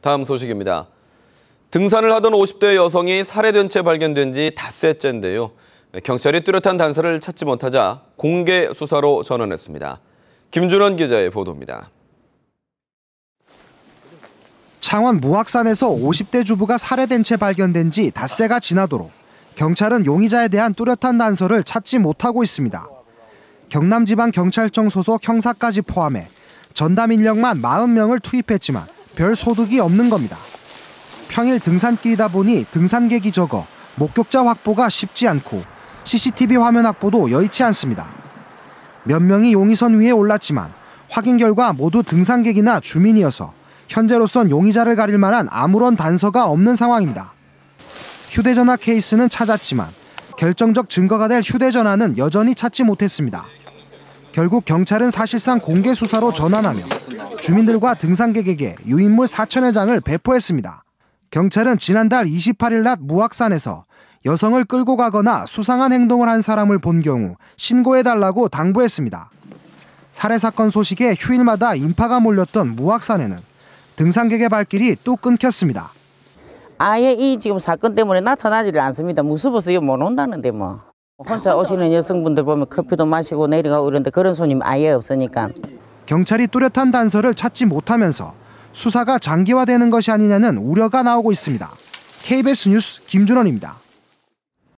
다음 소식입니다. 등산을 하던 50대 여성이 살해된 채 발견된 지 닷새째인데요. 경찰이 뚜렷한 단서를 찾지 못하자 공개 수사로 전환했습니다. 김준원 기자의 보도입니다. 창원 무악산에서 50대 주부가 살해된 채 발견된 지 닷새가 지나도록 경찰은 용의자에 대한 뚜렷한 단서를 찾지 못하고 있습니다. 경남지방경찰청 소속 형사까지 포함해 전담 인력만 40명을 투입했지만 별 소득이 없는 겁니다. 평일 등산길이다 보니 등산객이 적어 목격자 확보가 쉽지 않고 CCTV 화면 확보도 여의치 않습니다. 몇 명이 용의선 위에 올랐지만 확인 결과 모두 등산객이나 주민이어서 현재로선 용의자를 가릴 만한 아무런 단서가 없는 상황입니다. 휴대전화 케이스는 찾았지만 결정적 증거가 될 휴대전화는 여전히 찾지 못했습니다. 결국 경찰은 사실상 공개 수사로 전환하며 주민들과 등산객에게 유인물 4,000여 장을 배포했습니다. 경찰은 지난달 28일 낮 무악산에서 여성을 끌고 가거나 수상한 행동을 한 사람을 본 경우 신고해달라고 당부했습니다. 살해 사건 소식에 휴일마다 인파가 몰렸던 무악산에는 등산객의 발길이 뚝 끊겼습니다. 아예 이 지금 사건 때문에 나타나지를 않습니다. 무서워서 못 온다는데 뭐. 혼자 오시는 여성분들 보면 커피도 마시고 내려가고 이런데 그런 손님 아예 없으니까. 경찰이 뚜렷한 단서를 찾지 못하면서 수사가 장기화되는 것이 아니냐는 우려가 나오고 있습니다. KBS 뉴스 김준원입니다.